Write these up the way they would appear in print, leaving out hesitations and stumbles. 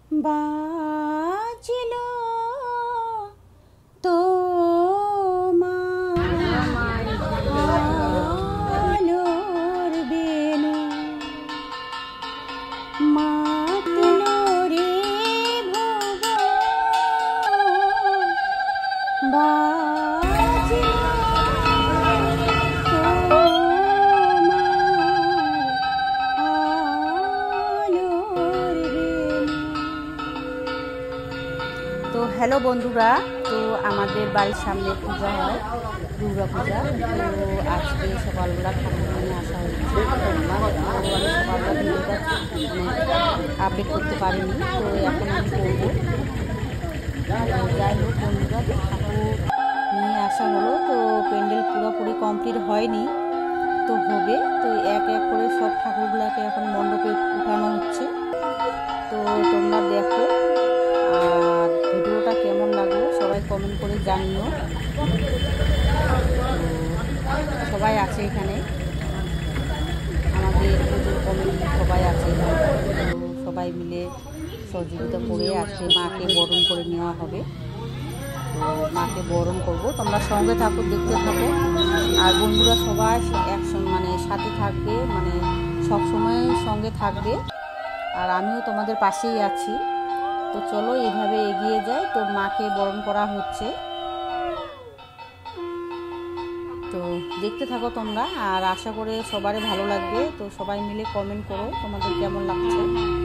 বাজিল তোমার আলোর বেনু মাতল রে ভুবন বাজিল তো হ্যালো বন্ধুরা, তো আমাদের বাড়ির সামনে পূজা হয়, দুর্গা পূজা। তো আজকে সকালবেলা ঠাকুর নিয়ে আসা হচ্ছে। সকালবেলা ভিডিওটা আপডেট করতে পারিনি, তো এখন আমি করবো। যাই হোক বন্ধুরা, ঠাকুর নিয়ে আসা হলো। তো প্যান্ডেল পুরোপুরি কমপ্লিট হয়নি, তো হবে। তো এক এক করে সব ঠাকুরগুলোকে এখন মণ্ডপে উঠানো হচ্ছে। তো তোমরা দেখো, আর ভিডিওটা কেমন লাগলো সবাই কমেন্ট করে জানিও। সবাই আছে এখানে, আমাদের পুজোর কমিটি সবাই আছে এখানে। তো সবাই মিলে সহযোগিতা করে আজকে মাকে বরণ করে নেওয়া হবে। তো মাকে বরণ করবো, তোমরা সঙ্গে থাকো, দেখতে থাকো। আর বন্ধুরা সবাই একসঙ্গে মানে সাথে থাকবে, মানে সবসময় সঙ্গে থাকবে। আর আমিও তোমাদের পাশেই আছি। তো চলো এইভাবে এগিয়ে যাই। তো মাকে বরণ করা হচ্ছে, তো দেখতে থাকো তোমরা। আর আশা করে সবারই ভালো লাগবে। তো সবাই মিলে কমেন্ট করো তোমাদের কেমন লাগছে।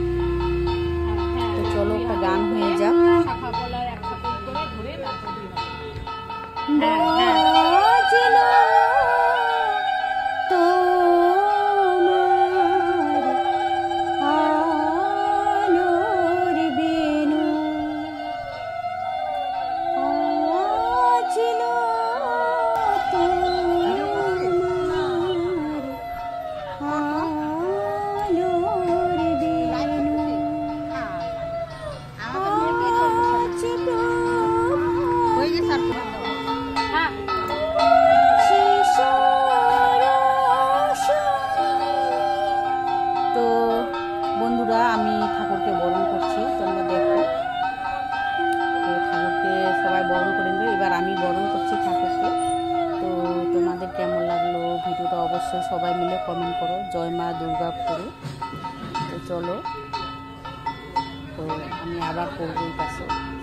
তো চলো একটা গান হয়ে যাক। তো বন্ধুরা, আমি ঠাকুরকে বরণ করছি, তোমরা দেখো। তো ঠাকুরকে সবাই বরণ করে নিল, এবার আমি বরণ করছি ঠাকুরকে। তো তোমাদের কেমন লাগলো ভিডিওটা অবশ্যই সবাই মিলে কমেন্ট করো। জয় মা দুর্গা করো। তো চলো, তো আমি আবার করবো এই কাছে।